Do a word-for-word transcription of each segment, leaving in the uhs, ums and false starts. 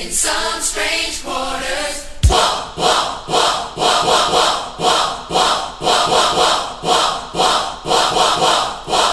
in some strange quarters. Whoa, whoa, whoa, whoa, whoa, whoa, whoa, whoa, whoa, whoa, whoa, whoa, whoa, whoa.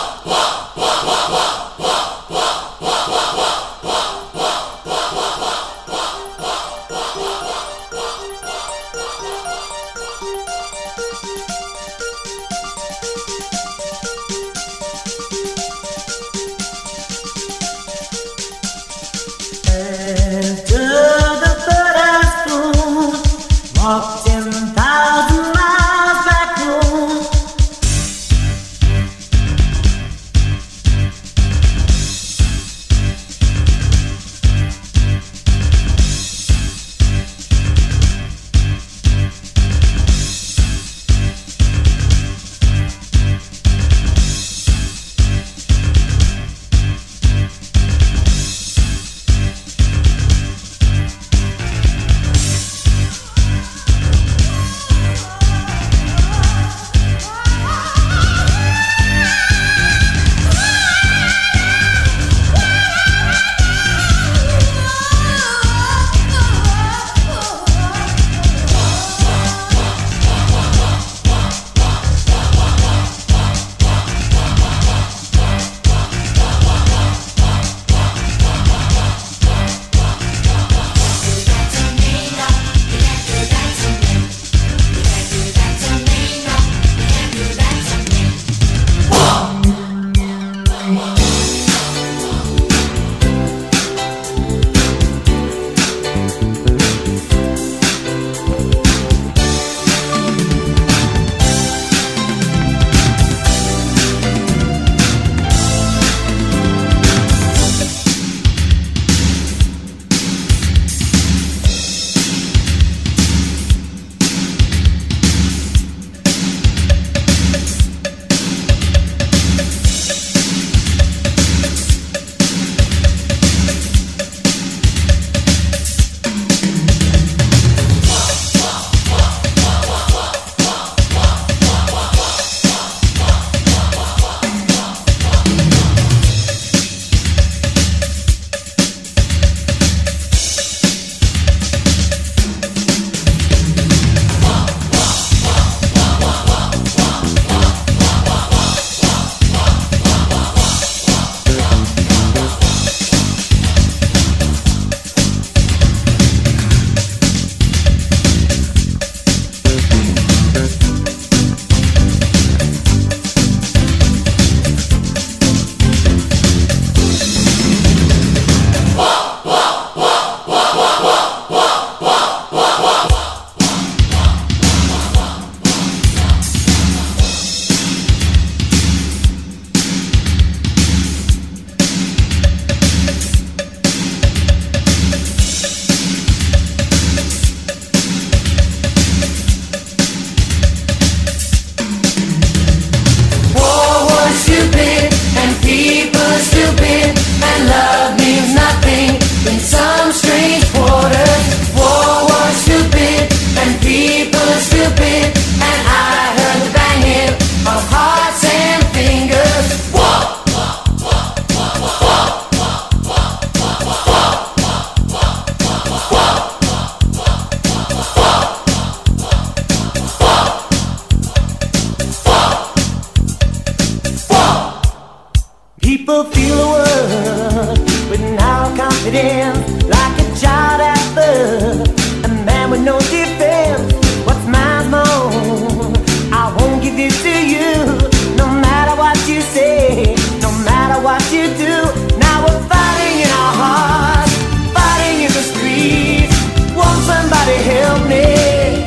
People feel the world with now confidence, like a child at birth, a man with no defense. What's mine's mine, I won't give it to you. No matter what you say, no matter what you do. Now we're fighting in our hearts, fighting in the streets. Won't somebody help me?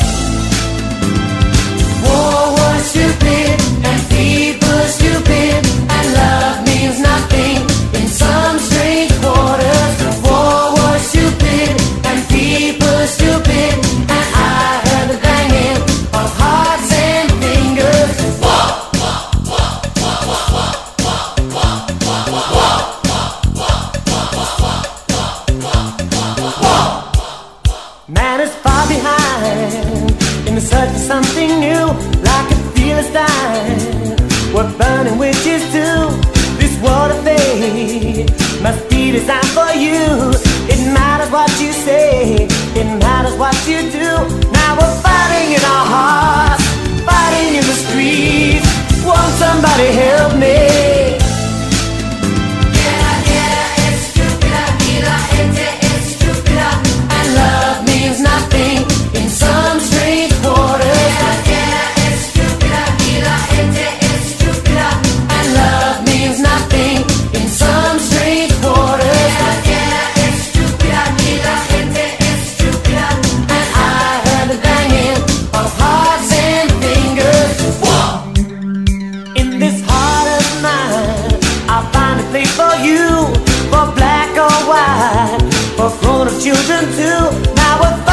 War was stupid and people stupid, and love means nothing in some strange quarters. The war was stupid and people stupid, and I heard the banging of hearts and fingers. Whoa, whoa, whoa, whoa, whoa, whoa, whoa, whoa, whoa, whoa. Man is far behind in the search for something new, like a Philistine. We're burning witches too. This world of fate must be designed for you. It matters what you say, it matters what you do. Now we're fighting in our hearts, fighting in the streets. Won't somebody help me? And love means nothing in some strange quarters. And love means nothing in some strange quarters. And I heard the banging of hearts and fingers. In this heart of mine, I'll find a place for you, for black or white, for grown-up children too. Now we're